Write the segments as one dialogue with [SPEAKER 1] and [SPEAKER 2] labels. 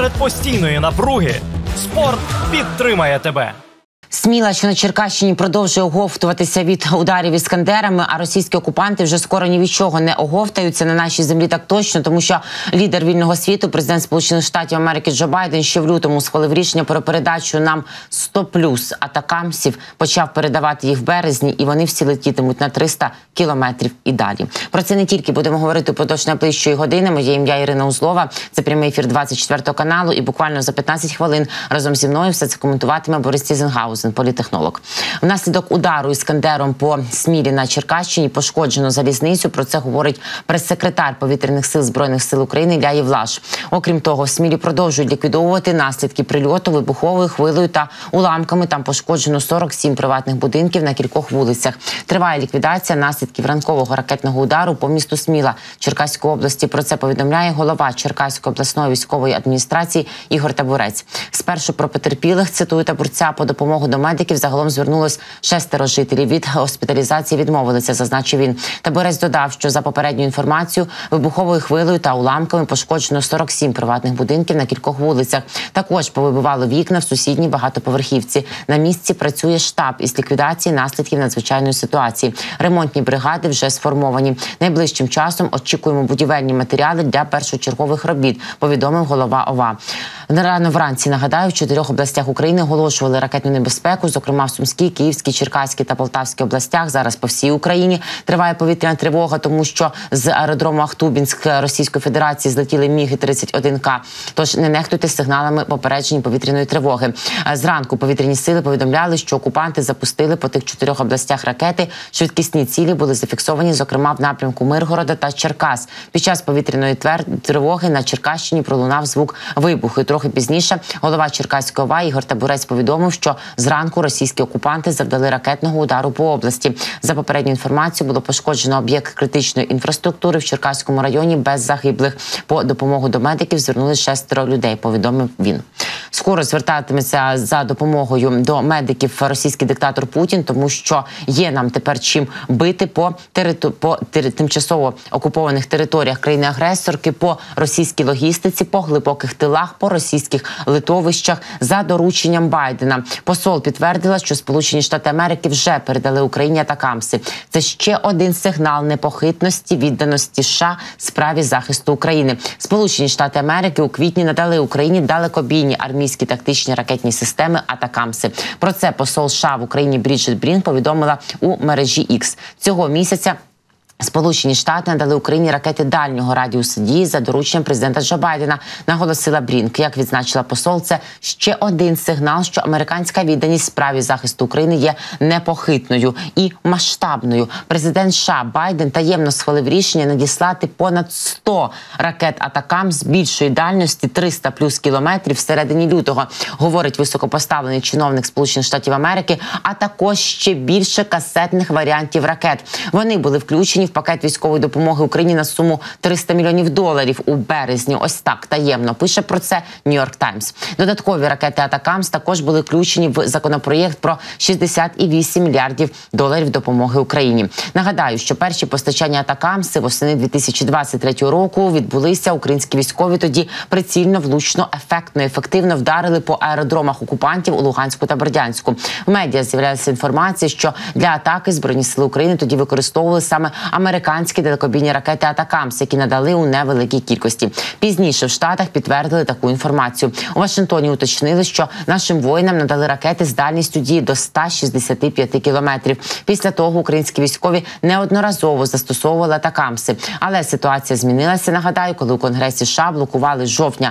[SPEAKER 1] Серед постійної напруги спорт підтримає тебе.
[SPEAKER 2] Сміла, що на Черкащині, продовжує оговтуватися від ударів іскандерами, а російські окупанти вже скоро ні від чого не оговтаються на нашій землі так точно, тому що лідер вільного світу, президент Сполучених Штатів Америки Джо Байден ще в лютому схвалив рішення про передачу нам 100+ атакамсів, почав передавати їх в березні, і вони всі летітимуть на 300 кілометрів і далі. Про це не тільки будемо говорити упродовж найближчої години. Моє ім'я Ірина Узлова, це прямий ефір 24 каналу, і буквально за 15 хвилин разом зі мною все це коментуватиме Борис Цізенгаузен, політехнолог. Внаслідок удару іскандером по Смілі на Черкащині пошкоджено залізницю. Про це говорить прес-секретар Повітряних сил Збройних сил України Ілля Євлаш. Окрім того, в Смілі продовжують ліквідовувати наслідки прильоту вибуховою хвилею та уламками. Там пошкоджено 47 приватних будинків на кількох вулицях. Триває ліквідація наслідків ранкового ракетного удару по місту Сміла Черкаської області. Про це повідомляє голова Черкаської обласної військової адміністрації Ігор Табурець. Спершу про потерпілих, цитую Табурця, по допомогу до медиків загалом звернулось 6 жителів. Від госпіталізації відмовилися, зазначив він. Табурець додав, що за попередньою інформацією вибуховою хвилею та уламками пошкоджено 47 приватних будинків на кількох вулицях. Також повибивало вікна в сусідній багатоповерхівці. На місці працює штаб із ліквідації наслідків надзвичайної ситуації. Ремонтні бригади вже сформовані. Найближчим часом очікуємо будівельні матеріали для першочергових робіт, повідомив голова ОВА. Рано вранці, нагадаю, в 4 областях України оголошували ракетну небезпеку, зокрема в Сумській, Київській, Черкаській та Полтавській областях. Зараз по всій Україні триває повітряна тривога, тому що з аеродрому Ахтубінськ Російської Федерації злетіли Міги-31К. Тож не нехтуйте сигналами попереджень повітряної тривоги. Зранку повітряні сили повідомляли, що окупанти запустили по тих 4 областях ракети. Швидкісні цілі були зафіксовані, зокрема в напрямку Миргорода та Черкас. Під час повітряної тривоги на Черкащині пролунав звук вибуху. Трохи пізніше голова Черкаської ОВА Ігор Табурець повідомив, що зранку російські окупанти завдали ракетного удару по області. За попередню інформацію було пошкоджено об'єкт критичної інфраструктури в Черкаському районі без загиблих. По допомогу до медиків звернулись 6 людей, повідомив він. Скоро звертатиметься за допомогою до медиків російський диктатор Путін, тому що є нам тепер чим бити по тимчасово окупованих територіях країни-агресорки, по російській логістиці, по глибоких тилах, по російських литовищах за дорученням Байдена. Посол підтвердила, що Сполучені Штати Америки вже передали Україні атакамси. Це ще один сигнал непохитності, відданості США справі захисту України. Сполучені Штати Америки у квітні надали Україні далекобійні армійські тактичні ракетні системи атакамси. Про це посол США в Україні Бріджит Брінк повідомила у мережі X. Цього місяця Сполучені Штати надали Україні ракети дальнього радіусу дії за дорученням президента Джо Байдена, наголосила Брінк. Як відзначила посол, це ще один сигнал, що американська відданість справі захисту України є непохитною і масштабною. Президент США Байден таємно схвалив рішення надіслати понад 100 ракет атакам з більшої дальності 300+ кілометрів всередині лютого, говорить високопоставлений чиновник Сполучених Штатів Америки, а також ще більше касетних варіантів ракет. Вони були включені в пакет військової допомоги Україні на суму $300 мільйонів у березні. Ось так таємно пише про це Нью-Йорк Таймс. Додаткові ракети Атакамс також були включені в законопроєкт про $68 мільярдів допомоги Україні. Нагадаю, що перші постачання Атакамси восени 2023 року відбулися. Українські військові тоді прицільно, влучно, ефектно, ефективно вдарили по аеродромах окупантів у Луганську та Бердянську. В медіа з'являється інформація, що для атаки Збройні сили України тоді використовували саме американські далекобійні ракети «Атакамс», які надали у невеликій кількості. Пізніше в Штатах підтвердили таку інформацію. У Вашингтоні уточнили, що нашим воїнам надали ракети з дальністю дії до 165 кілометрів. Після того українські військові неодноразово застосовували «Атакамси». Але ситуація змінилася, нагадаю, коли у Конгресі США блокували з жовтня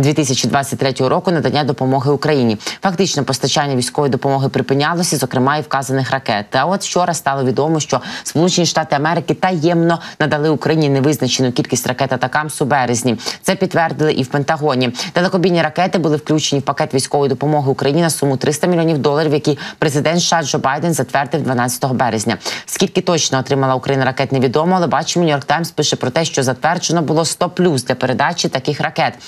[SPEAKER 2] 2023 року надання допомоги Україні. Фактично постачання військової допомоги припинялося, зокрема і вказаних ракет. А от вчора стало відомо, що Сполучені Штати Америки таємно надали Україні невизначену кількість ракет «Атакамс» у березні. Це підтвердили і в Пентагоні. Далекобійні ракети були включені в пакет військової допомоги Україні на суму $300 мільйонів, який президент США Джо Байден затвердив 12 березня. Скільки точно отримала Україна ракет, невідомо, але бачимо, Нью-Йорк Таймс пише про те, що затверджено було 100+ для передачі таких ракет.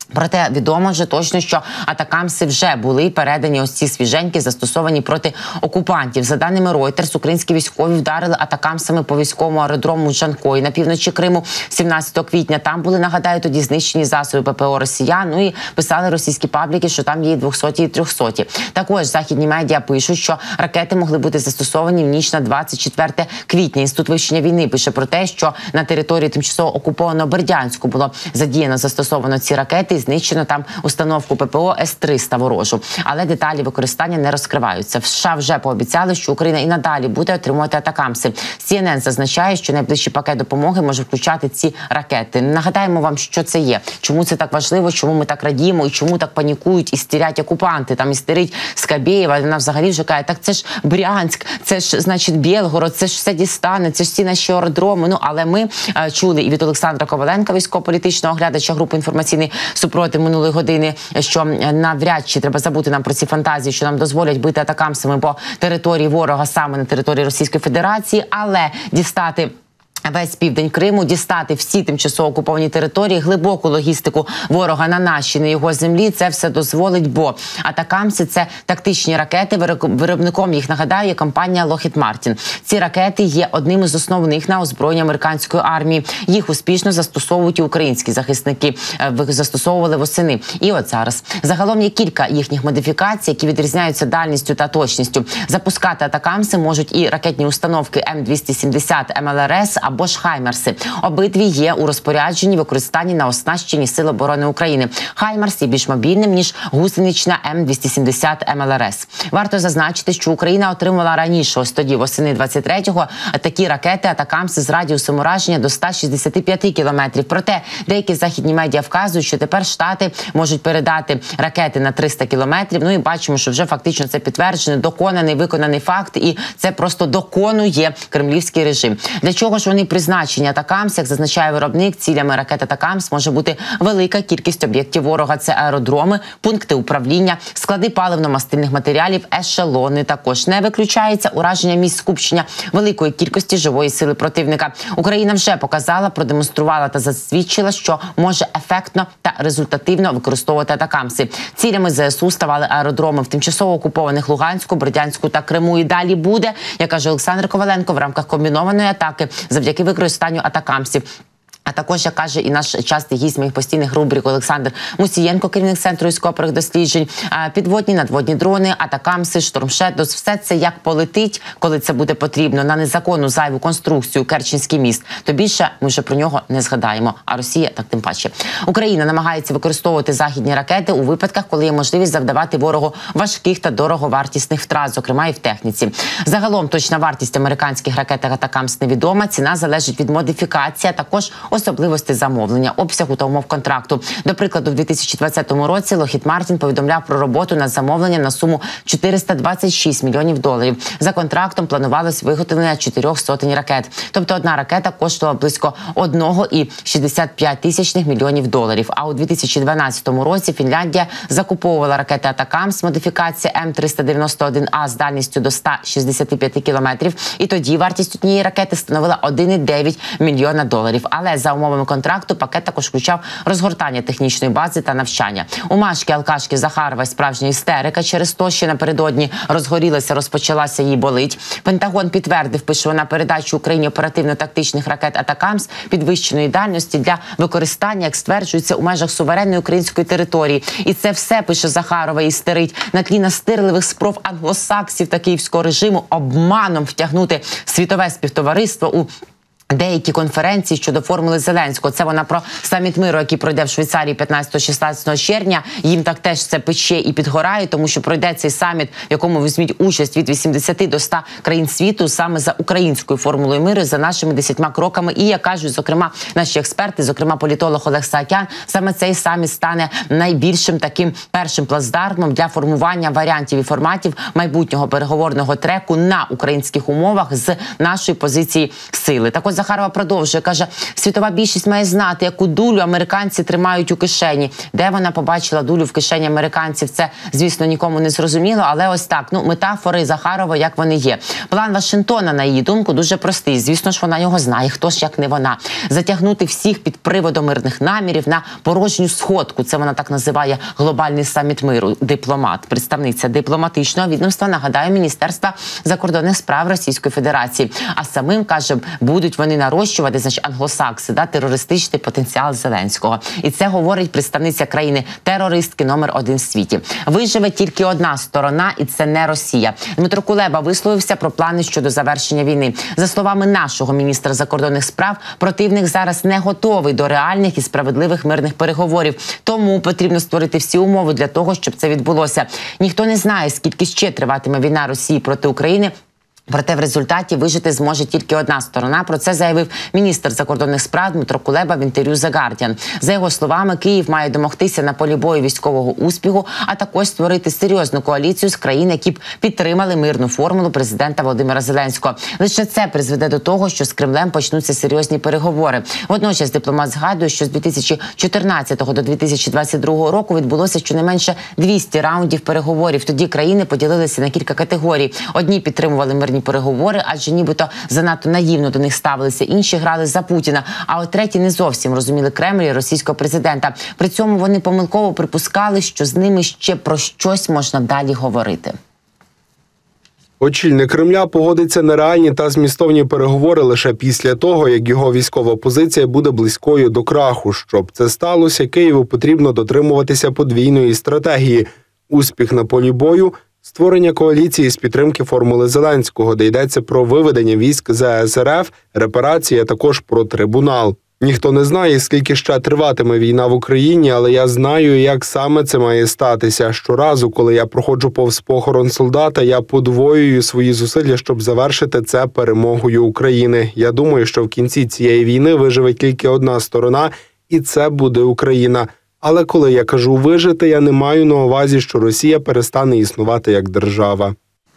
[SPEAKER 2] Проте відомо вже точно, що атакамси вже були передані, ось ці свіженькі, застосовані проти окупантів. За даними Reuters, українські військові вдарили атакамсами по військовому аеродрому Джанкой на півночі Криму 17 квітня. Там були, нагадаю, тоді знищені засоби ППО росіян. Ну і писали російські пабліки, що там є 200 і 300. Також західні медіа пишуть, що ракети могли бути застосовані в ніч на 24 квітня. Інститут вивчення війни пише про те, що на території тимчасово окупованого Бердянську було застосовано ці ракети. Знищено там установку ППО С-300 ворожу. Але деталі використання не розкриваються. В США вже пообіцяли, що Україна і надалі буде отримувати атакамси. CNN зазначає, що найближчий пакет допомоги може включати ці ракети. Нагадаємо вам, що це є. Чому це так важливо, чому ми так радіємо і чому так панікують і стерять окупанти. Там істерить Скабєєва, вона взагалі вже каже, так це ж Брянськ, це ж, значить, Білгород, це ж все дістане, це ж всі наші аеродроми. Ну, але ми чули і від Олександра Коваленка, військово-політичного оглядача групи «Інформаційний супротив» минулої години, що навряд чи треба забути нам про ці фантазії, що нам дозволять бити атакамсами по території ворога саме на території Російської Федерації, але дістати весь південь Криму, дістати всі тимчасово окуповані території, глибоку логістику ворога на нашій, на його землі, це все дозволить, бо атакамси – це тактичні ракети, виробником їх, нагадаю, є компанія Lockheed Martin. Ці ракети є одним із основних на озброєння американської армії. Їх успішно застосовують і українські захисники, застосовували восени. І от зараз. Загалом є кілька їхніх модифікацій, які відрізняються дальністю та точністю. Запускати атакамси можуть і ракетні установки М270 МЛРС або ж Хаймерси. Обидві є у розпорядженні, використанні на оснащенні Сил оборони України. Хаймерс є більш мобільним, ніж гусенична М270 МЛРС. Варто зазначити, що Україна отримала раніше, ось тоді, восени 23-го, такі ракети атакамси з радіусом ураження до 165 кілометрів. Проте деякі західні медіа вказують, що тепер Штати можуть передати ракети на 300 кілометрів. Ну і бачимо, що вже фактично це підтверджено, доконаний, виконаний факт, і це просто доконує кремлівський режим. Для чого ж вони призначені атакамс, як зазначає виробник, цілями ракет атакамс може бути велика кількість об'єктів ворога. Це аеродроми, пункти управління, склади паливно-мастильних матеріалів, ешелони. Також не виключається ураження місць скупчення великої кількості живої сили противника. Україна вже показала, продемонструвала та засвідчила, що може ефектно та результативно використовувати атакамси. Цілями ЗСУ ставали аеродроми в тимчасово окупованих Луганську, Бердянську та Криму. І далі буде, як каже Олександр Коваленко, в рамках комбінованої атаки завдяки використанню атакамсів. А також, як каже і наш частий гість моїх постійних рубрик Олександр Мусієнко, керівник Центру військово-правових досліджень, підводні, надводні дрони, атакамси, штормшедос, все це як полетить, коли це буде потрібно, на незаконну зайву конструкцію Керченський міст, то більше ми вже про нього не згадаємо, а Росія так тим паче. Україна намагається використовувати західні ракети у випадках, коли є можливість завдавати ворогу важких та дороговартісних втрат, зокрема і в техніці. Загалом точна вартість американських ракет атакамс невідома, ціна залежить від модифікації, а також особливості замовлення, обсягу та умов контракту. До прикладу, в 2020 році Lockheed Martin повідомляв про роботу над замовленням на суму $426 мільйонів. За контрактом планувалось виготовлення 400 ракет. Тобто одна ракета коштувала близько $1,65 мільйонів. А у 2012 році Фінляндія закуповувала ракети атакамс модифікації М391А з дальністю до 165 кілометрів. І тоді вартість однієї ракети становила $1,9 мільйона. Але за умовами контракту пакет також включав розгортання технічної бази та навчання. У Машки Алкашки Захарова справжня істерика через то, що напередодні розпочалася, їй болить. Пентагон підтвердив, пише вона, передачу Україні оперативно-тактичних ракет атакамс підвищеної дальності для використання, як стверджується, у межах суверенної української території. І це все, пише Захарова, істерить на тлі настирливих спроб англосаксів та київського режиму обманом втягнути світове співтовариство у деякі конференції щодо формули Зеленського. Це вона про саміт миру, який пройде в Швейцарії 15-16 червня. Їм так теж це пече і підгорає, тому що пройде цей саміт, в якому візьмуть участь від 80 до 100 країн світу саме за українською формулою миру, за нашими 10 кроками. І, як кажуть, зокрема, наші експерти, зокрема політолог Олег Саакян, саме цей саміт стане найбільшим таким першим плацдармом для формування варіантів і форматів майбутнього переговорного треку на українських умовах з нашої позиції сили. Так от Захарова продовжує, каже, світова більшість має знати, яку дулю американці тримають у кишені. Де вона побачила дулю в кишені американців, це, звісно, нікому не зрозуміло, але ось так, метафори Захарова, як вони є. План Вашингтона, на її думку, дуже простий. Звісно ж, вона його знає, хто ж як не вона. Затягнути всіх під приводом мирних намірів на порожню сходку. Це вона так називає глобальний саміт миру. Дипломат, представниця дипломатичного відомства, нагадаю, Міністерства закордонних справ Російської Федерації. А самим, каже, будуть вони нарощувати, значить, англосакси, терористичний потенціал Зеленського. І це говорить представниця країни-терористки номер 1 в світі. Виживе тільки одна сторона, і це не Росія. Дмитро Кулеба висловився про плани щодо завершення війни. За словами нашого міністра закордонних справ, противник зараз не готовий до реальних і справедливих мирних переговорів. Тому потрібно створити всі умови для того, щоб це відбулося. Ніхто не знає, скільки ще триватиме війна Росії проти України. Проте в результаті вижити зможе тільки одна сторона. Про це заявив міністр закордонних справ Дмитро Кулеба в інтерв'ю The Guardian. За його словами, Київ має домогтися на полі бою військового успіху, а також створити серйозну коаліцію з країн, які б підтримали мирну формулу президента Володимира Зеленського. Лише це призведе до того, що з Кремлем почнуться серйозні переговори. Водночас дипломат згадує, що з 2014 до 2022 року відбулося щонайменше 200 раундів переговорів. Тоді країни поділилися на кілька категорій. Одні підтримували мирні переговори, адже нібито занадто наївно до них ставилися. Інші грали за Путіна, а от треті не зовсім розуміли Кремль і російського президента. При цьому вони помилково припускали, що з ними ще про щось можна далі говорити.
[SPEAKER 3] Очільник Кремля погодиться на реальні та змістовні переговори лише після того, як його військова позиція буде близькою до краху. Щоб це сталося, Києву потрібно дотримуватися подвійної стратегії. Успіх на полі бою – створення коаліції з підтримки формули Зеленського, де йдеться про виведення військ з РФ, репарації, а також про трибунал. Ніхто не знає, скільки ще триватиме війна в Україні, але я знаю, як саме це має статися. Щоразу, коли я проходжу повз похорон солдата, я подвоюю свої зусилля, щоб завершити це перемогою України. Я думаю, що в кінці цієї війни виживе тільки одна сторона, і це буде Україна. Але коли я кажу «вижити», я не маю на увазі, що Росія перестане існувати як держава.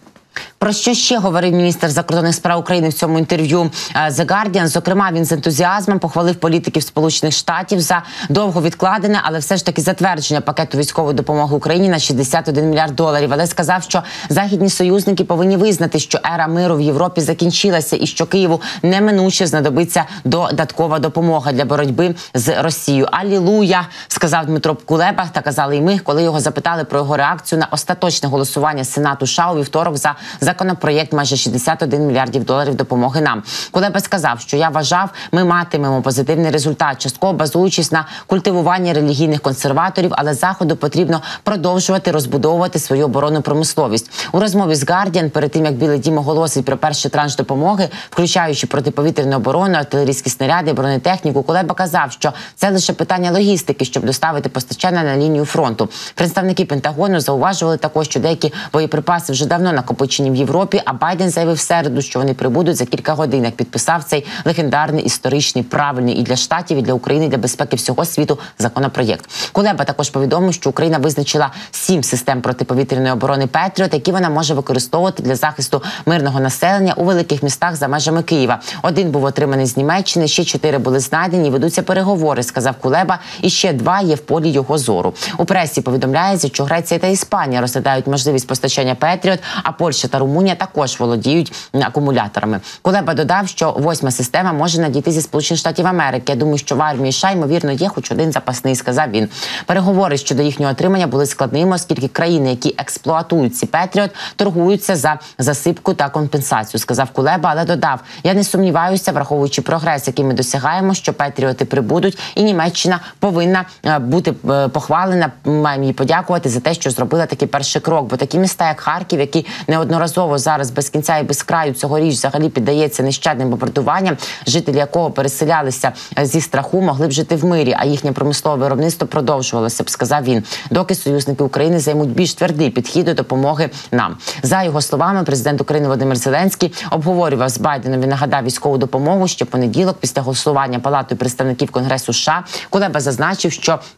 [SPEAKER 2] Про що ще говорив міністр закордонних справ України в цьому інтерв'ю The Guardian? Зокрема, він з ентузіазмом похвалив політиків Сполучених Штатів за довго відкладене, але все ж таки затвердження пакету військової допомоги Україні на $61 мільярд. Але сказав, що західні союзники повинні визнати, що ера миру в Європі закінчилася і що Києву неминуче знадобиться додаткова допомога для боротьби з Росією. Алілуя, сказав Дмитро Кулеба, та казали і ми, коли його запитали про його реакцію на остаточне голосування Сенату США у вівторок за законопроєкт майже $61 мільярдів допомоги нам. Кулеба сказав, що я вважав, ми матимемо позитивний результат, частково базуючись на культивуванні релігійних консерваторів, але Заходу потрібно продовжувати розбудовувати свою оборонну промисловість. У розмові з Guardian, перед тим, як Білий Дім оголосить про перший транш допомоги, включаючи протиповітряну оборону, артилерійські снаряди, бронетехніку, Кулеба казав, що це лише питання логістики, щоб доставити постачання на лінію фронту. Представники Пентагону зауважували також, що деякі боєприпаси вже давно накопичені в Європі, а Байден заявив в середу, що вони прибудуть за кілька годин, як підписав цей легендарний, історичний, правильний і для Штатів, і для України, і для безпеки всього світу законопроєкт. Кулеба також повідомив, що Україна визначила 7 систем протиповітряної оборони «Петріот», які вона може використовувати для захисту мирного населення у великих містах за межами Києва. 1 був отриманий з Німеччини, ще 4 були знайдені, ведуться переговори, сказав Кулеба, і ще 2 є в полі його зору. У пресі повідомляється, що Греція та Іспанія розглядають можливість постачання «Петріот», а Польща та Румунія також володіють акумуляторами. Кулеба додав, що 8-ма система може надійти зі Сполучених Штатів Америки. Я думаю, що в армії США, ймовірно, є хоч один запасний, сказав він. Переговори щодо їхнього отримання були складними, оскільки країни, які експлуатують ці «Петріот», торгуються за засипку та компенсацію, сказав Кулеба, але додав, я не сумніваюся, враховуючи прогрес, який ми досягаємо, що «Петріоти» прибудуть, і Німеччина повинна бути похвалена, маємо їй подякувати за те, що зробила такий перший крок, бо такі міста, як Харків, які неодноразово зараз без кінця і без краю цьогоріч взагалі піддається нещадним бомбардуванням, жителі якого переселялися зі страху, могли б жити в мирі, а їхнє промислове виробництво продовжувалося б, сказав він, доки союзники України займуть більш твердий підхід до допомоги нам. За його словами, президент України Володимир Зеленський обговорював з Байденом, він нагадав військову допомогу ще в понеділок після голосування Палатою представників Конгресу США. Кулеба зазначив, що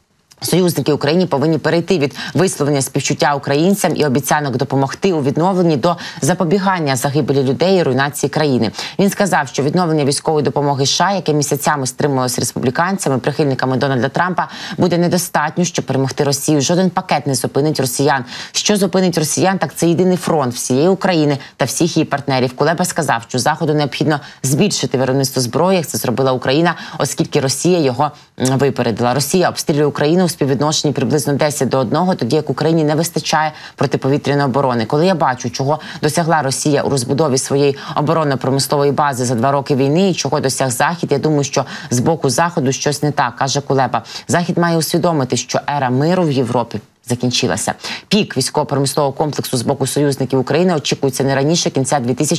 [SPEAKER 2] Союзники Україні повинні перейти від висловлення співчуття українцям і обіцянок допомогти у відновленні до запобігання загибелі людей і руйнації країни. Він сказав, що відновлення військової допомоги США, яке місяцями стримувалося республіканцями, прихильниками Дональда Трампа, буде недостатньо, щоб перемогти Росію. Жоден пакет не зупинить росіян. Що зупинить росіян, так це єдиний фронт всієї України та всіх її партнерів. Кулеба сказав, що Заходу необхідно збільшити виробництво зброї, як це зробила Україна, оскільки Росія його випередила. Росія обстрілює Україну у співвідношенні приблизно 10:1, тоді як Україні не вистачає протиповітряної оборони. Коли я бачу, чого досягла Росія у розбудові своєї оборонно-промислової бази за 2 роки війни і чого досяг Захід, я думаю, що з боку Заходу щось не так, каже Кулеба. Захід має усвідомити, що ера миру в Європі закінчилася. Пік військово-промислового комплексу з боку союзників України очікується не раніше кінця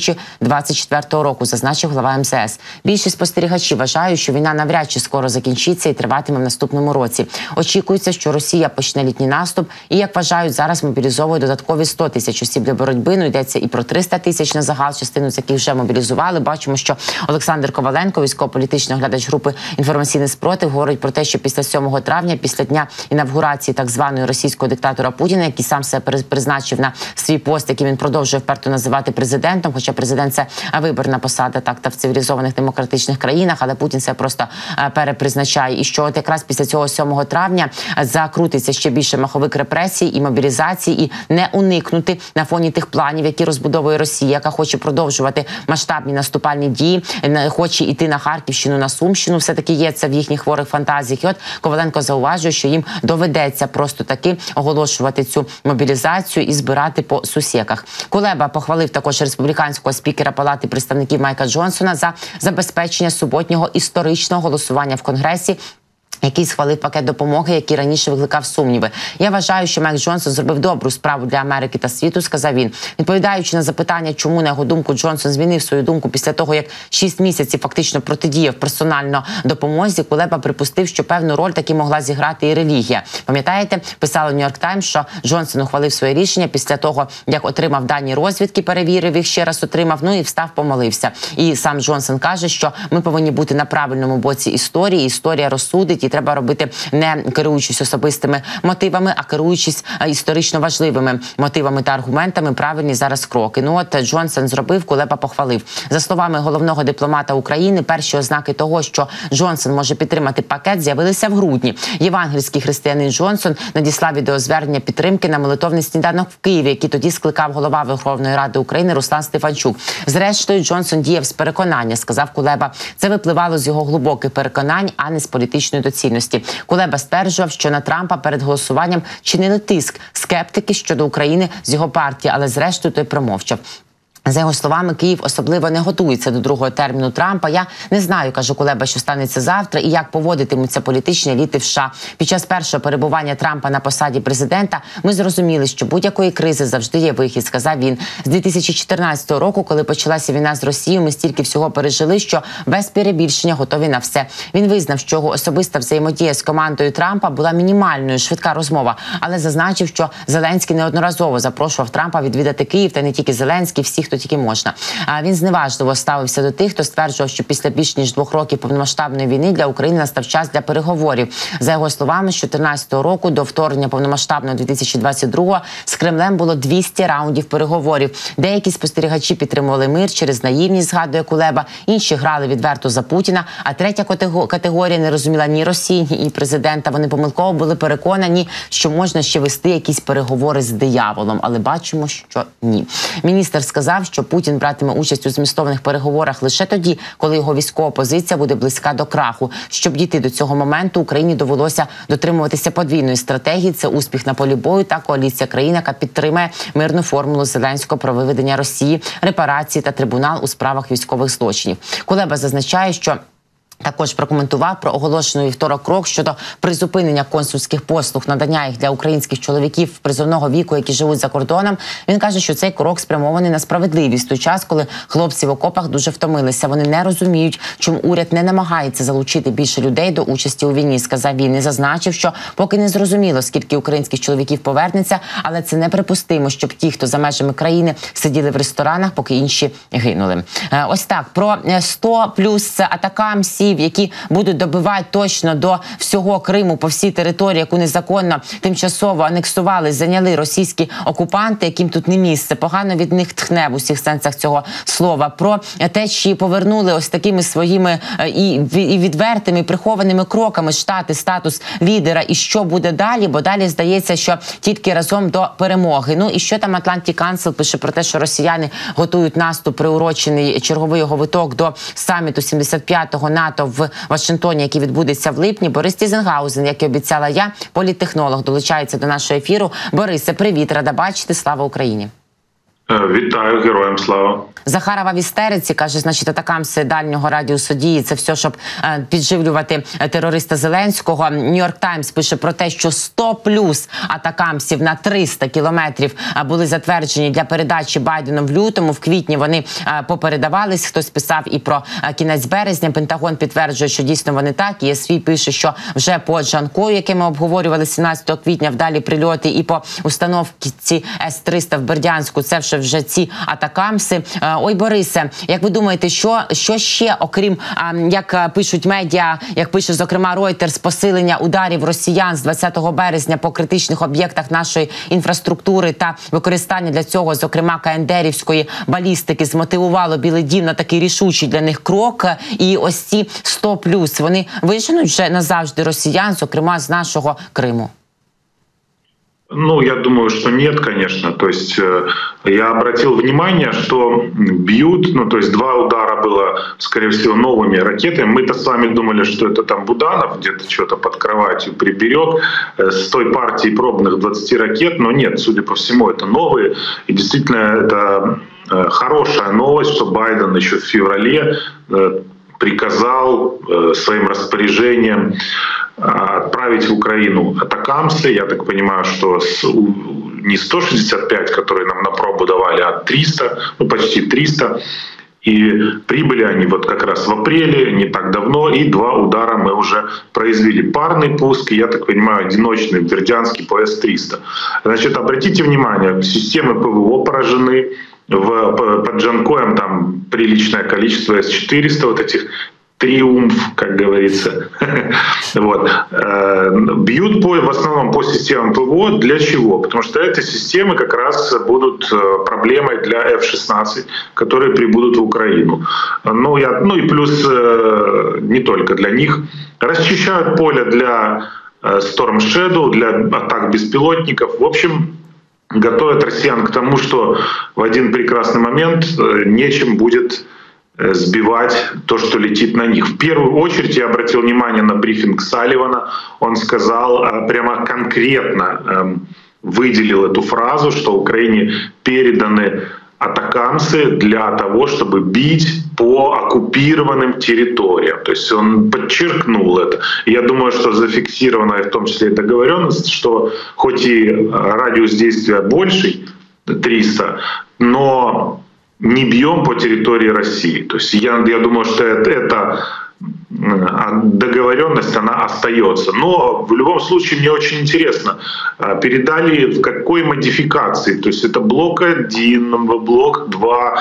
[SPEAKER 2] 2024 року, зазначив глава МЗС. Більшість спостерігачів вважають, що війна навряд чи скоро закінчиться і триватиме в наступному році. Очікується, що Росія почне літній наступ і, як вважають, зараз мобілізовує додаткові 100 тисяч осіб для боротьби. Ну, йдеться і про 300 тисяч на загал, частину з яких вже мобілізували. Бачимо, що Олександр Коваленко, військово-політичний оглядач групи «Інформаційний спротив», говорить про те, що після 7 травня, після дня інавгурації так званої російської диктатора Путіна, який сам себе призначив на свій пост, який він продовжує вперто називати президентом, хоча президент – це виборна посада, так, та в цивілізованих демократичних країнах, але Путін це просто перепризначає. І що от якраз після цього 7 травня закрутиться ще більше маховик репресій і мобілізації, і не уникнути на фоні тих планів, які розбудовує Росія, яка хоче продовжувати масштабні наступальні дії, хоче йти на Харківщину, на Сумщину, все-таки є це в їхніх хворих фантазіях. І от Коваленко зауважує, що їм доведеться просто таки оголошувати цю мобілізацію і збирати по сусєках. Кулеба похвалив також республіканського спікера Палати представників Майка Джонсона за забезпечення суботнього історичного голосування в Конгресі, який схвалив пакет допомоги, який раніше викликав сумніви. Я вважаю, що Майк Джонсон зробив добру справу для Америки та світу, сказав він. Відповідаючи на запитання, чому, на його думку, Джонсон змінив свою думку після того, як 6 місяців фактично протидіяв персонально допомозі, Кулеба припустив, що певну роль таки могла зіграти і релігія. Пам'ятаєте, писали в Нью-Йорк Таймс, що Джонсон ухвалив своє рішення після того, як отримав дані розвідки, перевірив їх, ще раз отримав, ну і встав, помолився. І сам Джонсон каже, що ми повинні бути на правильному боці історії, історія розсудить, і треба робити не керуючись особистими мотивами, а керуючись історично важливими мотивами та аргументами, правильні зараз кроки. Ну от Джонсон зробив, Кулеба похвалив. За словами головного дипломата України, перші ознаки того, що Джонсон може підтримати пакет, з'явилися в грудні. Євангельський християнин Джонсон надіслав відеозвернення підтримки на молитовний сніданок в Києві, який тоді скликав голова Верховної Ради України Руслан Стефанчук. Зрештою, Джонсон діяв з переконання, сказав Кулеба. Це випливало з його глибоких переконань, а не з політичної доцільності. Кулеба стверджував, що на Трампа перед голосуванням чинили тиск скептики щодо України з його партії, але зрештою той промовчав. За його словами, Київ особливо не готується до другого терміну Трампа. Я не знаю, каже Кулеба, що станеться завтра і як поводитимуться політичні еліти в США. Під час першого перебування Трампа на посаді президента ми зрозуміли, що будь-якої кризи завжди є вихід, сказав він. З 2014 року, коли почалася війна з Росією, ми стільки всього пережили, що без перебільшення готові на все. Він визнав, що його особиста взаємодія з командою Трампа була мінімальною, швидка розмова, але зазначив, що Зеленський неодноразово запрошував Трампа відвідати Київ, та не тільки Зеленський, всіх, хто тільки можна. А він зневажливо ставився до тих, хто стверджував, що після більш ніж 2 років повномасштабної війни для України настав час для переговорів. За його словами, з 2014 року до вторгнення повномасштабного 2022 з Кремлем було 200 раундів переговорів. Деякі спостерігачі підтримували мир через наївність, згадує Кулеба, інші грали відверто за Путіна, а третя категорія не розуміла ні Росії, ні президента. Вони помилково були переконані, що можна ще вести якісь переговори з дияволом, але бачимо, що ні. Міністр сказав, що Путін братиме участь у змістовних переговорах лише тоді, коли його військова позиція буде близька до краху. Щоб дійти до цього моменту, Україні довелося дотримуватися подвійної стратегії. Це успіх на полі бою та коаліція країн, яка підтримує мирну формулу Зеленського про виведення Росії, репарації та трибунал у справах військових злочинів. Кулеба зазначає, що також прокоментував про оголошений вівторок крок щодо призупинення консульських послуг, надання їх для українських чоловіків призовного віку, які живуть за кордоном. Він каже, що цей крок спрямований на справедливість. У той час, коли хлопці в окопах дуже втомилися, вони не розуміють, чому уряд не намагається залучити більше людей до участі у війні, сказав він. І зазначив, що поки не зрозуміло, скільки українських чоловіків повернеться, але це неприпустимо, щоб ті, хто за межами країни, сиділи в ресторанах, поки інші гинули. Ось так, про 100 плюс атакамсів кораблів, які будуть добивати точно до всього Криму по всій території, яку незаконно тимчасово анексували, зайняли російські окупанти, яким тут не місце. Погано від них тхне в усіх сенсах цього слова. Про те, чи повернули ось такими своїми і відвертими, прихованими кроками Штати статус лідера, і що буде далі, бо далі здається, що тільки разом до перемоги. Ну і що там Atlantic Council пише про те, що росіяни готують наступ, приурочений черговий його виток до саміту 75-го НАТО в Вашингтоні, який відбудеться в липні. Борис Тізенгаузен, як і обіцяла я, політтехнолог, долучається до нашого ефіру. Борисе, привіт, рада бачити, слава Україні.
[SPEAKER 4] Вітаю, героям слава.
[SPEAKER 2] Захарова в істериці, каже, значить, атакамси дальнього радіусу дії – це все, щоб підживлювати терориста Зеленського. Нью-Йорк Таймс пише про те, що 100 плюс атакамсів на 300 кілометрів були затверджені для передачі Байденом в лютому. В квітні вони попередавались. Хтось писав і про кінець березня. Пентагон підтверджує, що дійсно вони так. ЄСВ пише, що вже по Джанкою, яке ми обговорювали 17 квітня, вдалі прильоти, і по установці С-300 в Бердянську, це вже ці атакамси. Ой, Борисе, як ви думаєте, що ще, окрім, як пишуть медіа, як пише, зокрема, Reuters, посилення ударів росіян з 20 березня по критичних об'єктах нашої інфраструктури та використання для цього, зокрема, КНДРівської балістики, змотивувало Білий Дім на такий рішучий для них крок? І ось ці 100 плюс, вони виженуть вже назавжди росіян, зокрема, з нашого Криму?
[SPEAKER 4] Ну, я думаю, что нет, конечно. То есть я обратил внимание, что бьют, ну, то есть 2 удара было, скорее всего, новыми ракетами. Мы-то с вами думали, что это там Буданов где-то что-то под кроватью приберег с той партии пробных 20 ракет, но нет, судя по всему, это новые. И действительно, это хорошая новость, что Байден еще в феврале приказал своим распоряжением отправить в Украину атакамсы. Я так понимаю, что не 165, которые нам на пробу давали, а 300, ну почти 300. И прибыли они вот как раз в апреле, не так давно, и 2 удара мы уже произвели. Парный пуск, я так понимаю, одиночный в Бердянске по С-300. Значит, обратите внимание, системы ПВО поражены. Под Джанкоем там приличное количество С-400, вот этих триумф, как говорится. Вот. Бьют в основном по системам ПВО. Для чего? Потому что эти системы как раз будут проблемой для F-16, которые прибудут в Украину. Ну и плюс не только для них. Расчищают поле для Storm Shadow, для атак беспилотников. В общем, готовят россиян к тому, что в один прекрасный момент нечем будет сбивать то, что летит на них. В первую очередь я обратил внимание на брифинг Салливана. Он сказал, прямо конкретно выделил эту фразу, что Украине переданы атакамсы для того, чтобы бить по оккупированным территориям. То есть он подчеркнул это. И я думаю, что зафиксирована в том числе и договоренность, что хоть и радиус действия больший, 300, но не бьем по территории России. То есть я думаю, что эта договоренность, она остается. Но в любом случае мне очень интересно, передали в какой модификации. То есть это блок 1, блок 2,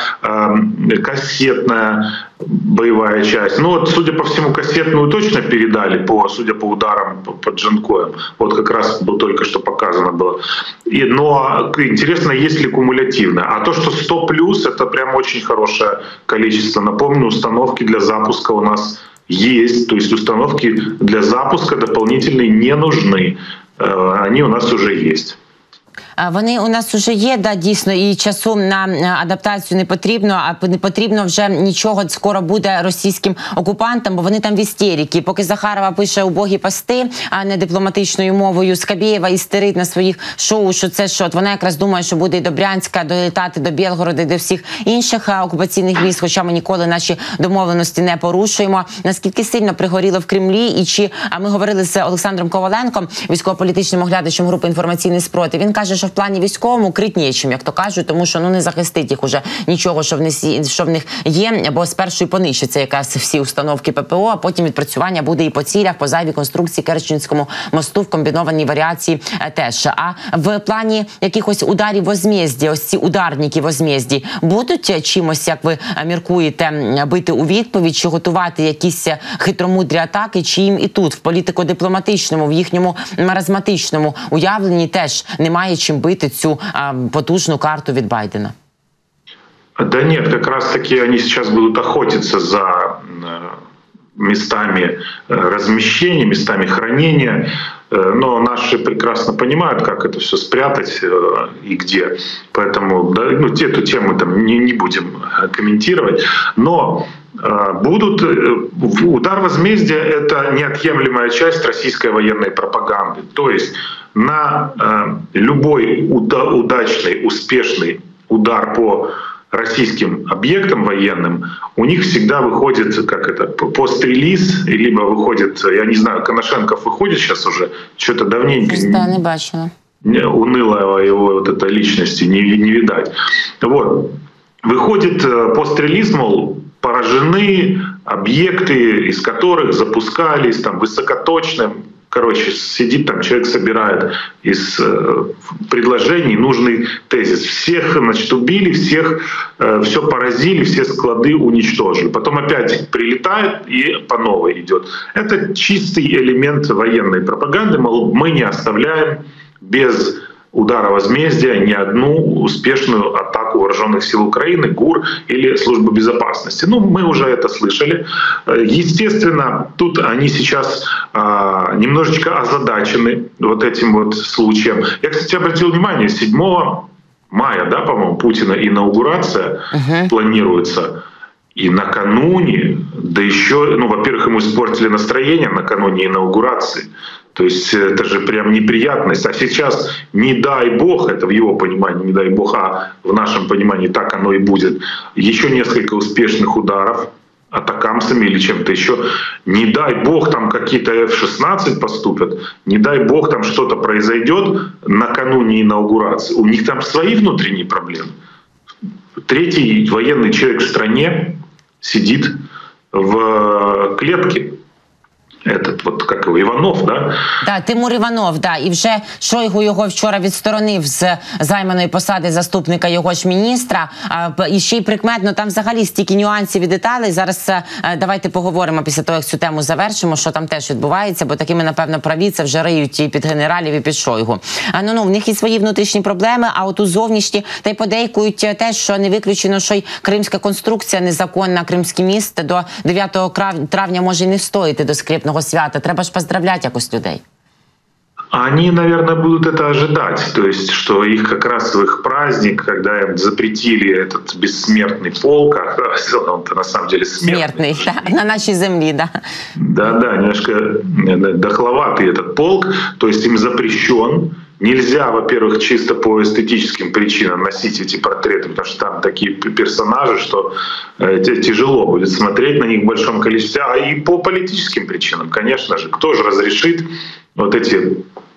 [SPEAKER 4] кассетная боевая часть. Ну вот, судя по всему, кассетную точно передали, судя по ударам по Джанкоям. Вот как раз только что показано было. Но интересно, есть ли кумулятивное. А то, что 100 плюс, это прям очень хорошее количество. Напомню, установки для запуска у нас есть. То есть установки для запуска дополнительные не нужны. Они у нас уже есть.
[SPEAKER 2] Вони у нас вже є, да, дійсно, і часу на адаптацію не потрібно, а не потрібно вже нічого скоро буде російським окупантам, бо вони там в істерики. Поки Захарова пише убогі пости, а не дипломатичною мовою, Скабєєва істерить на своїх шоу, що це що. Вона якраз думає, що буде і до Брянська долітати, до Білгорода, і до всіх інших окупаційних міст, хоча ми ніколи наші домовленості не порушуємо. Наскільки сильно пригоріло в Кремлі, і чи ми говорили з Олександром Коваленком, військово-політичним оглядачем групи «Інформаційний спротив». Він каже, що в плані військовому крить нічим, як то кажуть, тому що не захистить їх уже нічого, що в них є, бо спершу і понищиться якраз всі установки ППО, а потім відпрацювання буде і по цілях, по зайвій конструкції Керченському мосту в комбінованій варіації теж. А в плані якихось ударів возмездя, ось ці ударники возмездя, будуть чимось, як ви міркуєте, бити у відповідь, чи готувати якісь хитромудрі атаки, чи їм і тут, в політико-дипломатичному, в їхньому маразматичному уявленні теж немає чим бити цю потужну карту від Байдена?
[SPEAKER 4] Да нет, как раз-таки они сейчас будут охотиться за местами размещения, местами хранения, но наши прекрасно понимают, как это все спрятать и где. Поэтому эту тему там не будем комментировать. Но удар возмездия — это неотъемлемая часть российской военной пропаганды. То есть на любой удачный, успешный удар по российским объектам военным у них всегда выходит, пост-релиз, либо выходит, я не знаю, Коношенков выходит сейчас уже, что-то давненько.
[SPEAKER 2] Да, не бачила.
[SPEAKER 4] Унылого его этой личности не видать. Вот. Выходит пост-релиз, мол, поражены объекты, из которых запускались там высокоточным. Короче, сидит там человек, собирает из предложений нужный тезис. Всех, убили, всех, все поразили, все склады уничтожили. Потом опять прилетает и по новой идет. Это чистый элемент военной пропаганды. Мол, мы не оставляем без удара возмездия ни одну успешную атаку вооруженных сил Украины, ГУР или Службы безопасности. Мы уже это слышали. Естественно, тут они сейчас немножечко озадачены вот этим вот случаем. Я, кстати, обратил внимание, 7 мая, да, по-моему, Путина инаугурация планируется. И накануне, да еще, во-первых, ему испортили настроение накануне инаугурации. То есть это же прям неприятность. А сейчас, не дай бог, это в его понимании, не дай бог, а в нашем понимании так оно и будет, еще несколько успешных ударов атакамсами или чем-то еще. Не дай бог там какие-то F-16 поступят, не дай бог там что-то произойдет накануне инаугурации. У них там свои внутренние проблемы. Третий военный человек в стране сидит в клетке. Как его, Іванов, да?
[SPEAKER 2] Да, Тимур Іванов, да. І вже Шойгу його вчора відсторонив з займаної посади заступника його ж міністра. І ще й прикметно, там взагалі стільки нюансів і деталей. Зараз давайте поговоримо після того, як цю тему завершимо, що там теж відбувається, бо такими, напевно, праві це вже риють і під генералів, і під Шойгу. В них і свої внутрішні проблеми, а от у зовнішні, та й подейкують теж, що не виключено, що й кримська конструкція незаконна, Кримський міст до 9 травня може й не встояти до скрепного свята. Треба ж поздравляти якось людей.
[SPEAKER 4] Они, наверное, будут это ожидать. То есть, что их как раз в их праздник, когда им запретили этот бессмертный полк, он-то на самом деле смертный.
[SPEAKER 2] Да, на нашей земле, да.
[SPEAKER 4] Да, немножко дохловатый этот полк. То есть им запрещен. Нельзя, во-первых, чисто по эстетическим причинам носить эти портреты, потому что там такие персонажи, что тяжело будет смотреть на них в большом количестве. А и по политическим причинам, конечно же, кто же разрешит вот эти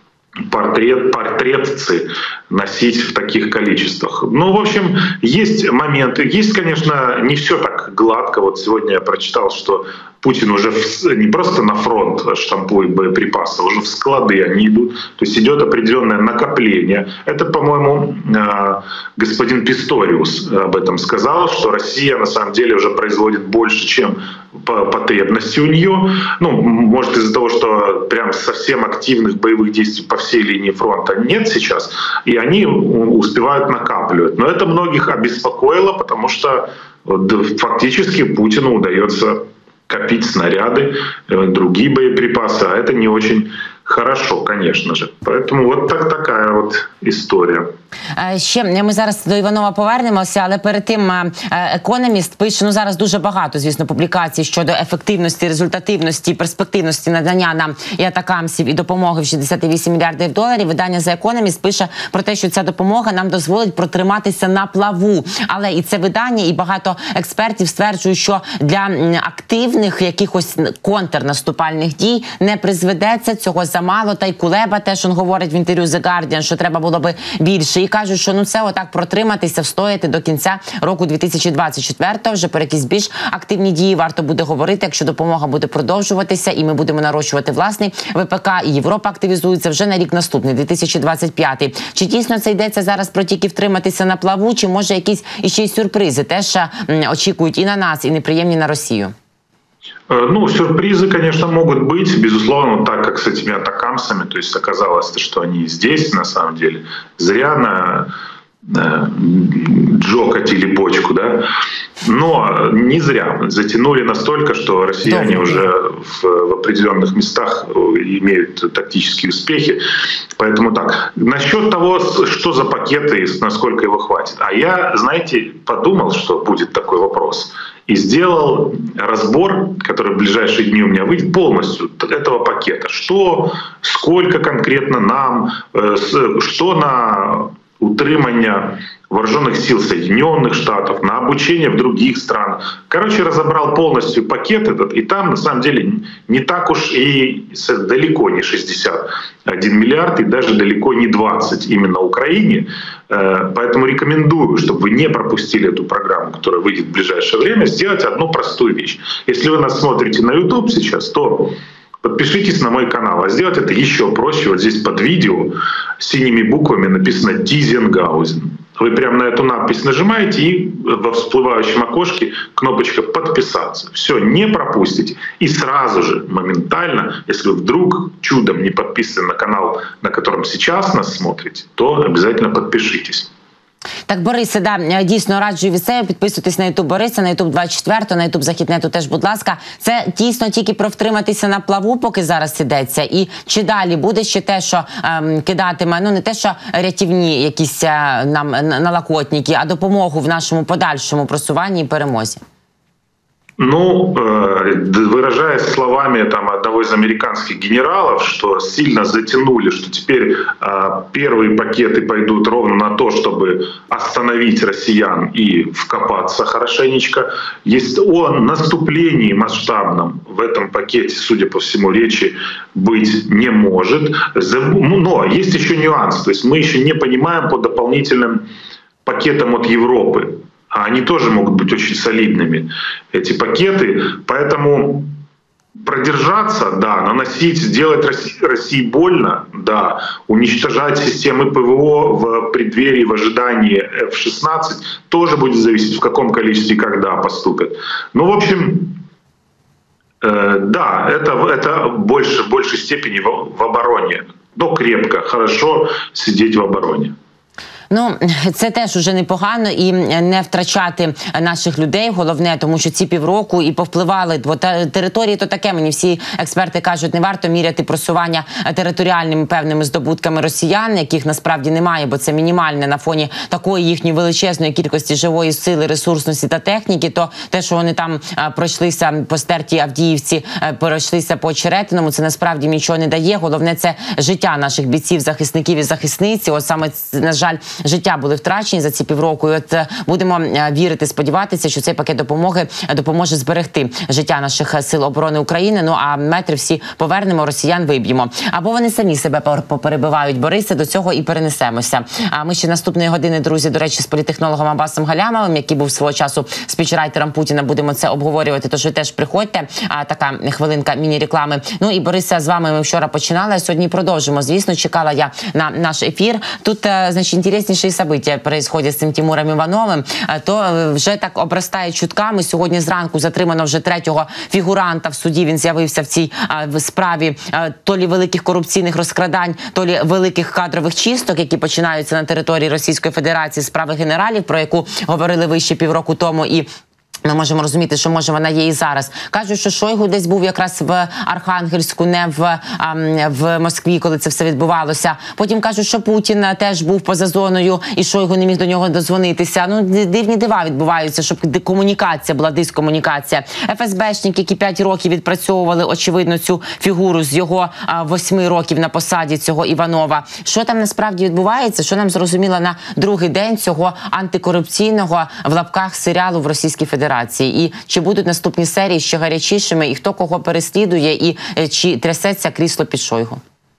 [SPEAKER 4] портретцы носить в таких количествах. В общем, есть моменты. Есть, конечно, не все так гладко. Вот сегодня я прочитал, что Путин уже не просто на фронт штампует боеприпасы, уже в склады они идут. То есть идет определенное накопление. Это, по-моему, господин Писториус об этом сказал, что Россия на самом деле уже производит больше, чем потребности у нее. Может, из-за того, что прям совсем активных боевых действий по всей линии фронта нет сейчас, и они успевают накапливать. Но это многих обеспокоило, потому что фактически Путину удается копить снаряды, другие боеприпасы, а это не очень хорошо, конечно же. Поэтому вот такая вот історія.
[SPEAKER 2] Ще ми зараз до Іванова повернемося, але перед тим Економіст пише, зараз дуже багато, звісно, публікацій щодо ефективності, результативності, перспективності надання нам і атакамсів, і допомоги в 68 мільярдів доларів. Видання The Economist пише про те, що ця допомога нам дозволить протриматися на плаву. Але і це видання, і багато експертів стверджують, що для активних якихось контрнаступальних дій не призведеться, цього замало. Та й Кулеба теж він говорить в інтерв'ю The Guardian, що треба було би більше. І кажуть, що це отак протриматися, встояти до кінця року 2024-го. Вже про якісь більш активні дії варто буде говорити, якщо допомога буде продовжуватися, і ми будемо нарощувати власний ВПК, і Європа активізується вже на рік наступний, 2025. Чи дійсно це йдеться зараз про тільки втриматися на плаву, чи може якісь іще й сюрпризи теж очікують і на нас, і неприємні на Росію?
[SPEAKER 4] Ну, сюрпризы, конечно, могут быть, безусловно, так как с этими атакамсами, то есть оказалось, что они здесь, на самом деле, зря на Джо катили бочку, да, но не зря. Затянули настолько, что россияне уже в определенных местах имеют тактические успехи. Поэтому так. Насчет того, что за пакеты, насколько его хватит. А я, знаете, подумал, что будет такой вопрос. И сделал разбор, который в ближайшие дни у меня выйдет, полностью этого пакета. Что, сколько конкретно нам, что на утримання вооруженных сил Соединенных Штатов, на обучение в других странах. Короче, разобрал полностью пакет этот, и там на самом деле не так уж и далеко не 61 миллиард, и даже далеко не 20 именно Украине. Поэтому рекомендую, чтобы вы не пропустили эту программу, которая выйдет в ближайшее время, сделать одну простую вещь. Если вы нас смотрите на YouTube сейчас, то подпишитесь на мой канал. А сделать это еще проще. Вот здесь под видео синими буквами написано «Тизенгаузен». Вы прямо на эту надпись нажимаете, и во всплывающем окошке кнопочка «Подписаться». Все, не пропустите. И сразу же, моментально, если вы вдруг чудом не подписаны на канал, на котором сейчас нас смотрите, то обязательно подпишитесь.
[SPEAKER 2] Так, Борисе, да, дійсно раджу від себе підписуйтесь на Ютуб Бориса, на Ютуб 24, на Ютуб Західнету теж, будь ласка. Це дійсно тільки про втриматися на плаву, поки зараз ідеться? І чи далі буде ще те, що кидатиме, ну не те, що рятівні якісь нам налакотники, а допомогу в нашому подальшому просуванні і перемозі?
[SPEAKER 4] Ну, выражаясь словами одного из американских генералов, что сильно затянули, что теперь первые пакеты пойдут ровно на то, чтобы остановить россиян и вкопаться хорошенечко. Есть о наступлении масштабном в этом пакете, судя по всему, речи быть не может. Но есть еще нюанс, то есть мы еще не понимаем по дополнительным пакетам от Европы. Они тоже могут быть очень солидными, эти пакеты. Поэтому продержаться, да, наносить, сделать России больно, да, уничтожать системы ПВО в преддверии, в ожидании F-16 тоже будет зависеть, в каком количестве и когда поступят. Ну, в общем, да, это в большей степени в обороне. Но крепко, хорошо сидеть в обороне.
[SPEAKER 2] Ну, це теж уже непогано, і не втрачати наших людей, головне, тому що ці півроку і повпливали, бо території то таке, мені всі експерти кажуть, не варто міряти просування територіальними певними здобутками росіян, яких насправді немає, бо це мінімальне на фоні такої їхньої величезної кількості живої сили, ресурсності та техніки, то те, що вони там пройшлися по стертій Авдіївці, пройшлися по Очеретиному, це насправді нічого не дає, головне це життя наших бійців, захисників і захисниць, от саме, на жаль, життя були втрачені за ці півроку. І от будемо вірити, сподіватися, що цей пакет допомоги допоможе зберегти життя наших сил оборони України. Ну а метри всі повернемо, росіян виб'ємо. Або вони самі себе поперебивають, Борисе, до цього і перенесемося. А ми ще наступної години, друзі, до речі, з політтехнологом Аббасом Галямовим, який був свого часу спічрайтером Путіна, будемо це обговорювати, тож ви теж приходьте. Така хвилинка міні-реклами. Ну і, Борисе, з вами ми вчора починали, а сьогодні продовжимо. Звісно, чекала я на наш ефір. Тут, значить, інтересніші события происходять з цим Тимуром Івановим, то вже так обростає чутками. Сьогодні зранку затримано вже третього фігуранта в суді. Він з'явився в цій справі то лі великих корупційних розкрадань, то лі великих кадрових чисток, які починаються на території Російської Федерації, справи генералів, про яку говорили вище півроку тому, і ми можемо розуміти, що, може, вона є і зараз. Кажуть, що Шойгу десь був якраз в Архангельську, не в Москві, коли це все відбувалося. Потім кажуть, що Путін теж був поза зоною, і Шойгу не міг до нього дозвонитися. Ну, дивні дива відбуваються, щоб комунікація була, дискомунікація. ФСБшники, які 5 років відпрацьовували, очевидно, цю фігуру з його 8 років на посаді цього Іванова. Що там насправді відбувається? Що нам зрозуміло на другий день цього антикорупційного, в лапках, серіалу в Російській Федерації? І чи будуть наступні серії ще гарячішими, і хто кого переслідує, і чи трясеться крісло під Шойгу?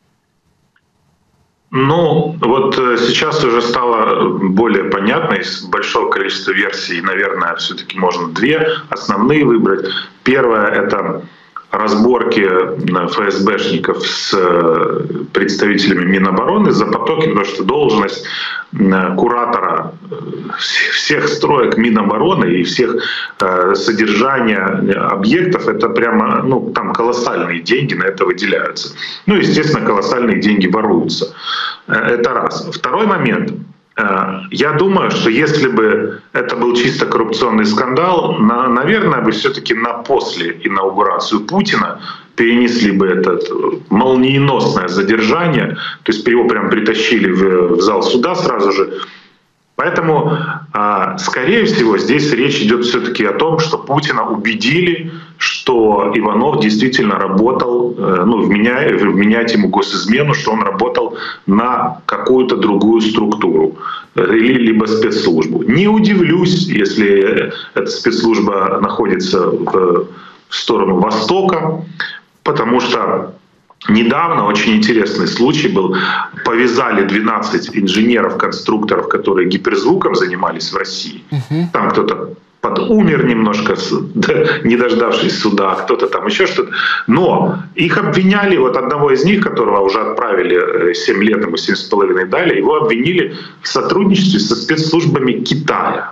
[SPEAKER 4] Ну, вот сейчас уже стало более понятно, из большого количества версий, наверное, все-таки можно две основные выбрать. Первая — это разборки ФСБшников с представителями Минобороны за потоки, потому что должность куратора всех строек Минобороны и всех содержания объектов, это прямо, ну, там колоссальные деньги на это выделяются. Ну, естественно, колоссальные деньги воруются. Это раз. Второй момент. Я думаю, что если бы это был чисто коррупционный скандал, наверное, бы все-таки на после инаугурацию Путина перенесли бы это молниеносное задержание, то есть его прям притащили в зал суда сразу же. Поэтому, скорее всего, здесь речь идет все-таки о том, что Путина убедили, что Иванов действительно работал, ну, вменять ему госизмену, что он работал на какую-то другую структуру, либо спецслужбу. Не удивлюсь, если эта спецслужба находится в сторону Востока, потому что недавно очень интересный случай был. Повязали 12 инженеров-конструкторов, которые гиперзвуком занимались в России. Там кто-то умер немножко, не дождавшись суда, кто-то там еще что-то. Но их обвиняли, вот одного из них, которого уже отправили 7 лет, ему 7,5 дали, его обвинили в сотрудничестве со спецслужбами Китая.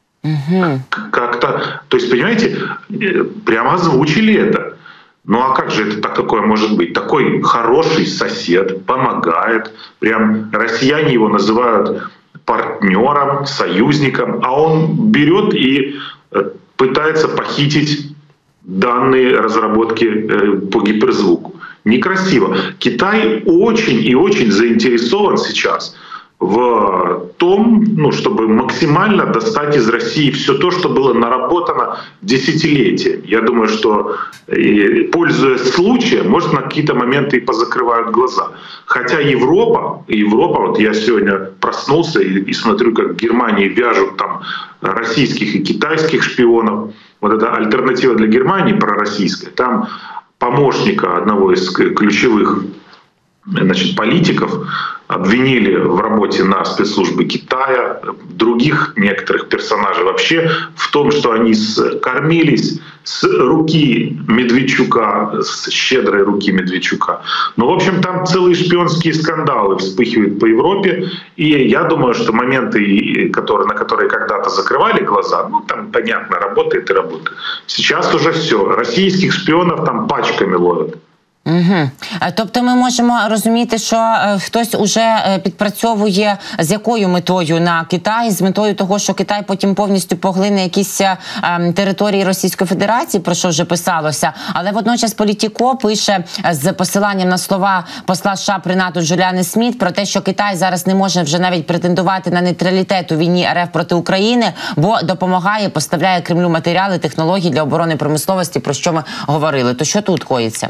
[SPEAKER 4] Как-то, то есть, понимаете, прямо озвучили это. Ну а как же это такое может быть? Такой хороший сосед, помогает. Прям россияне его называют партнером, союзником, а он берет и пытается похитить данные разработки по гиперзвуку. Некрасиво. Китай очень и очень заинтересован сейчас в том, ну, чтобы максимально достать из России все то, что было наработано десятилетия. Я думаю, что, пользуясь случаем, может, на какие-то моменты и позакрывают глаза. Хотя Европа, вот я сегодня проснулся и смотрю, как в Германии вяжут там российских и китайских шпионов. Вот это альтернатива для Германии пророссийская. Там помощника одного из ключевых, значит, политиков обвинили в работе на спецслужбы Китая, других некоторых персонажей вообще в том, что они кормились с руки Медведчука, с щедрой руки Медведчука. Ну, в общем, там целые шпионские скандалы вспыхивают по Европе, и я думаю, что моменты, на которые когда-то закрывали глаза, ну, там, понятно, работает и работает. Сейчас уже все. Российских шпионов там пачками ловят.
[SPEAKER 2] Тобто ми можемо розуміти, що хтось уже підпрацьовує з якою метою на Китай? З метою того, що Китай потім повністю поглине якісь території Російської Федерації, про що вже писалося. Але водночас Політіко пише з посиланням на слова посла США при НАТО Джуліани Сміт про те, що Китай зараз не може вже навіть претендувати на нейтралітет у війні РФ проти України, бо допомагає, поставляє Кремлю матеріали, технології для оборони промисловості, про що ми говорили. То що тут коїться?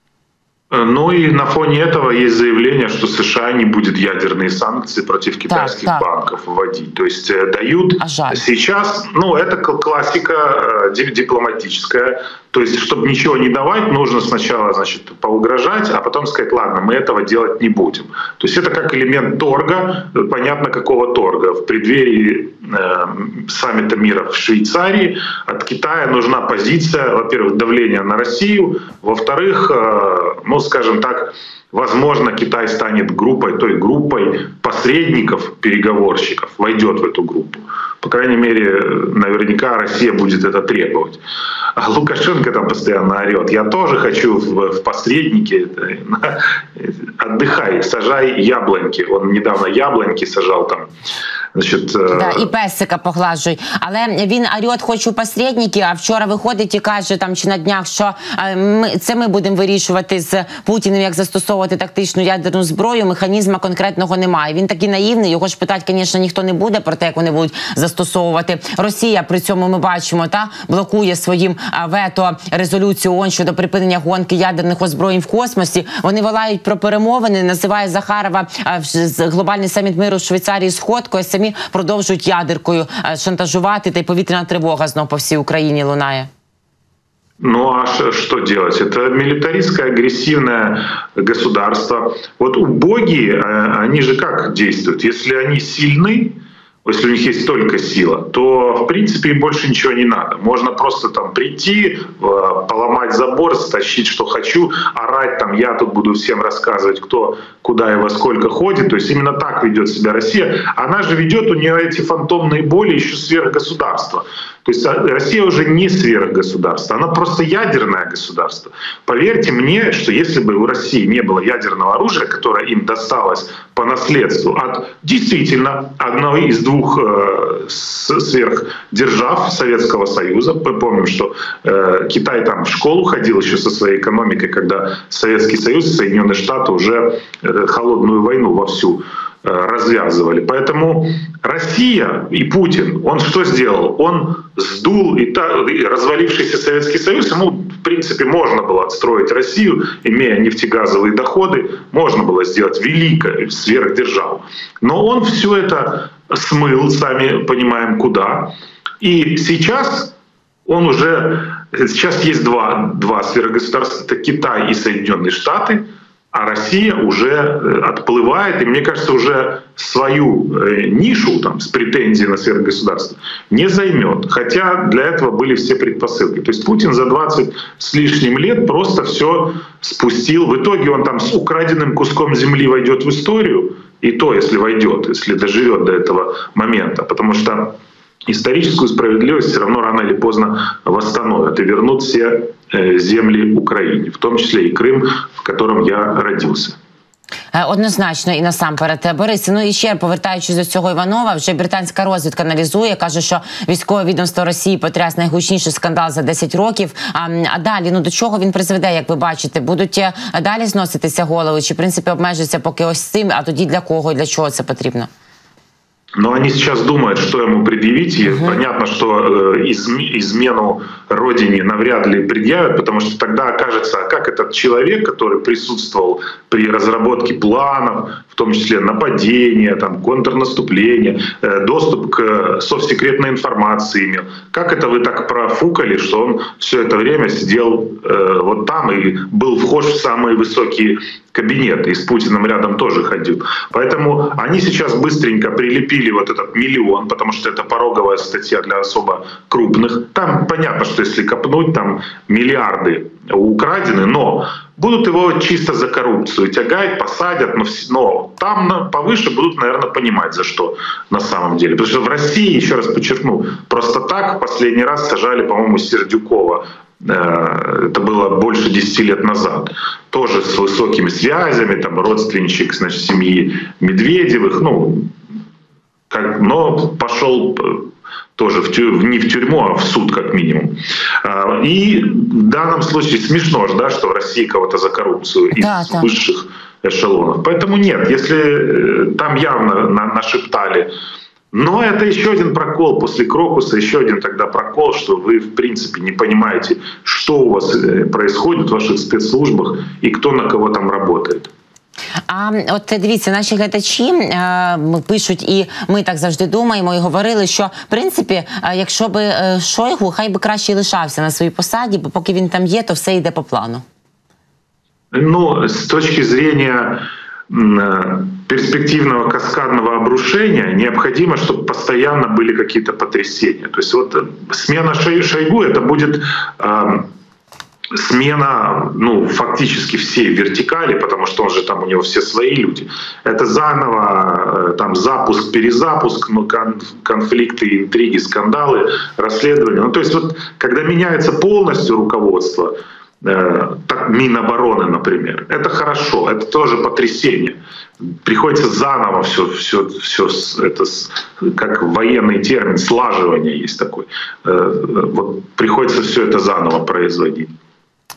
[SPEAKER 4] Ну и на фоне этого есть заявление, что США не будет ядерные санкции против китайских банков вводить. То есть дают сейчас, ну это классика дипломатическая. То есть, чтобы ничего не давать, нужно сначала, значит, поугрожать, а потом сказать, ладно, мы этого делать не будем. То есть это как элемент торга, понятно, какого торга. В преддверии саммита мира в Швейцарии от Китая нужна позиция, во-первых, давления на Россию, во-вторых, ну, скажем так, возможно, Китай станет той группой посредников, переговорщиков, войдет в эту группу. По крайней мере, наверняка Россия будет это требовать. А Лукашенко там постоянно орет. Я тоже хочу в посредники. Отдыхай, сажай яблоньки. Он недавно яблоньки сажал там. Значить,
[SPEAKER 2] да, і песика поглажуй. Але він орет, хочу посередники, а вчора виходить і каже, там, чи на днях, що ми будемо вирішувати з Путіним, як застосовувати тактичну ядерну зброю, механізму конкретного немає. Він такий наївний, його ж питати, звісно, ніхто не буде про те, як вони будуть застосовувати. Росія, при цьому ми бачимо, блокує своїм вето резолюцію ООН щодо припинення гонки ядерних озброєнь в космосі. Вони волають про перемовини, називає Захарова глобальний саміт миру в Швейцарії сходкою, самі продовжують ядеркою шантажувати, та й повітряна тривога знов по всій Україні лунає.
[SPEAKER 4] Ну а что делать? Это милитаристское, агрессивное государство. Вот убогие, они же как действуют? Если они сильны, если у них есть только сила, то, в принципе, им больше ничего не надо. Можно просто там прийти, поломать забор, стащить, что хочу, орать там, я тут буду всем рассказывать, кто куда и во сколько ходит. То есть именно так ведет себя Россия. Она же ведет, у нее эти фантомные боли еще сверхгосударства. То есть Россия уже не сверхгосударство, она просто ядерное государство. Поверьте мне, что если бы у России не было ядерного оружия, которое им досталось по наследству от действительно одной из двух сверхдержав Советского Союза, мы помним, что Китай там в школу ходил еще со своей экономикой, когда Советский Союз и Соединенные Штаты уже холодную войну вовсю развязывали. Поэтому Россия и Путин, он что сделал? Он сдул и развалившийся Советский Союз. Ему, в принципе, можно было отстроить Россию, имея нефтегазовые доходы, можно было сделать великую сверхдержаву. Но он все это смыл, сами понимаем, куда. И сейчас он уже... Сейчас есть два сверхгосударства, это Китай и Соединенные Штаты, а Россия уже отплывает, и, мне кажется, уже свою нишу там, с претензией на сверхгосударство не займет. Хотя для этого были все предпосылки. То есть Путин за 20 с лишним лет просто все спустил. В итоге он там с украденным куском земли войдет в историю, и то, если войдет, если доживет до этого момента. Потому что историческую справедливость все равно рано или поздно восстановят и вернут все землі Україні, в тому числі і Крим, в котором я родився.
[SPEAKER 2] Однозначно і насамперед. Борисе, ну і ще повертаючись до цього Іванова, вже британська розвідка аналізує, каже, що військове відомство Росії потряс найгучніший скандал за 10 років. А далі, ну до чого він призведе, як ви бачите? Будуть далі зноситися голови? Чи, в принципі, обмежиться поки ось цим, а тоді для кого і для чого це потрібно?
[SPEAKER 4] Но они сейчас думают, что ему предъявить. И понятно, что измену родине навряд ли предъявят, потому что тогда окажется, как этот человек, который присутствовал при разработке планов, в том числе нападения, там, контрнаступления, доступ к совсекретной информации имел. Как это вы так профукали, что он все это время сидел вот там и был вхож в самые высокие кабинеты, и с Путиным рядом тоже ходил. Поэтому они сейчас быстренько прилепили вот этот 1 миллион, потому что это пороговая статья для особо крупных. Там понятно, что если копнуть, там миллиарды украдены, но будут его чисто за коррупцию тягать, посадят, но там повыше будут, наверное, понимать, за что на самом деле. Потому что в России, еще раз подчеркну, просто так в последний раз сажали, по-моему, Сердюкова. Это было больше 10 лет назад. Тоже с высокими связями, там родственничек, значит, семьи Медведевых, но пошел тоже не в тюрьму, а в суд как минимум. И в данном случае смешно же, да, что в России кого-то за коррупцию из высших эшелонов. Поэтому нет, если там явно нашептали. Но это еще один прокол после Крокуса, еще один тогда прокол, что вы, в принципе, не понимаете, что у вас происходит в ваших спецслужбах и кто на кого там работает.
[SPEAKER 2] А от дивіться, наші глядачі пишуть, і ми так завжди думаємо і говорили, що, в принципі, якщо би Шойгу, хай би краще і лишався на своїй посаді, бо поки він там є, то все йде по плану.
[SPEAKER 4] Ну, з точки зрения перспективного каскадного обрушения необходимо, чтобы постоянно были какие-то потрясения. То есть вот смена Шойгу — это будет смена, фактически всей вертикали, потому что он же там, у него все свои люди. Это заново там запуск, перезапуск, конфликты, интриги, скандалы, расследования. То есть вот когда меняется полностью руководство, так Минобороны, например, это хорошо, это тоже потрясение. Приходится заново все это, как военный термин, слаживание есть такой. Вот приходится все это заново производить.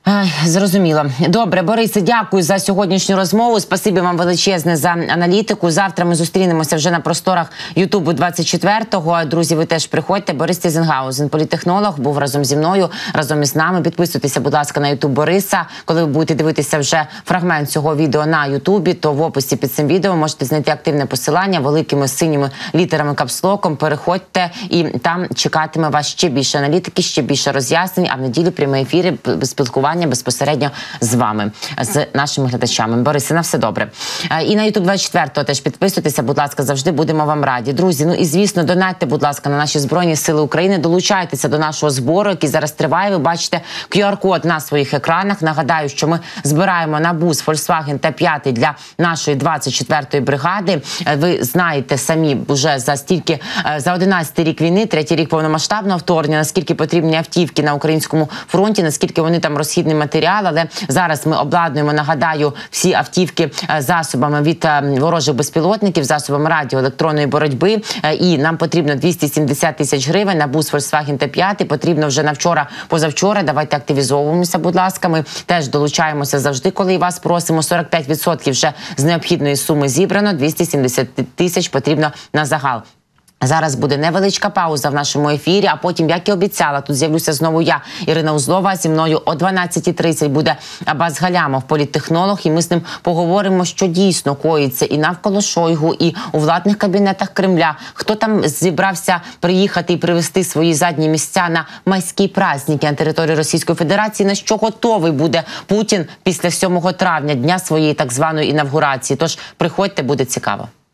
[SPEAKER 2] Зрозуміло. Добре, Борисе, дякую за сьогоднішню розмову. Спасибі вам величезне за аналітику. Завтра ми зустрінемося вже на просторах Ютубу 24-го. Друзі, ви теж приходьте. Борис Тізенгаузен, політтехнолог, був разом зі мною, разом із нами. Підписуйтеся, будь ласка, на Ютуб Бориса. Коли ви будете дивитися вже фрагмент цього відео на Ютубі, то в описі під цим відео можете знайти активне посилання великими синіми літерами капслоком. Переходьте, і там чекатиме вас ще більше аналітики, ще більше роз'яснень, а в неділю прямі ефіри, спілкування безпосередньо з вами, з нашими глядачами. Борисе, на все добре. І на YouTube 24-го теж підписуйтеся, будь ласка, завжди будемо вам раді. Друзі, ну і звісно, донатьте, будь ласка, на наші Збройні Сили України, долучайтеся до нашого збору, який зараз триває. Ви бачите QR-код на своїх екранах. Нагадаю, що ми збираємо на бус Volkswagen T5 для нашої 24-ї бригади. Ви знаєте самі вже за 11 рік війни, 3-й рік повномасштабного вторгнення, наскільки потрібні автівки на українському фронті, наскільки вони там розхідні матеріал, але зараз ми обладнуємо, нагадаю, всі автівки засобами від ворожих безпілотників, засобами радіоелектронної боротьби, і нам потрібно 270 тисяч гривень на бус Volkswagen T5, потрібно вже на вчора, позавчора, давайте активізовуємося, будь ласка, ми теж долучаємося завжди, коли вас просимо, 45% вже з необхідної суми зібрано, 270 тисяч потрібно на загал. Зараз буде невеличка пауза в нашому ефірі, а потім, як і обіцяла, тут з'явлюся знову я, Ірина Узлова, зі мною о 12:30 буде Аббас Галямов, політтехнолог, і ми з ним поговоримо, що дійсно коїться і навколо Шойгу, і у владних кабінетах Кремля. Хто там зібрався приїхати і привезти свої задні місця на майські праздники на території Російської Федерації, на що готовий буде Путін після 7 травня, дня своєї так званої інавгурації. Тож приходьте, буде цікаво.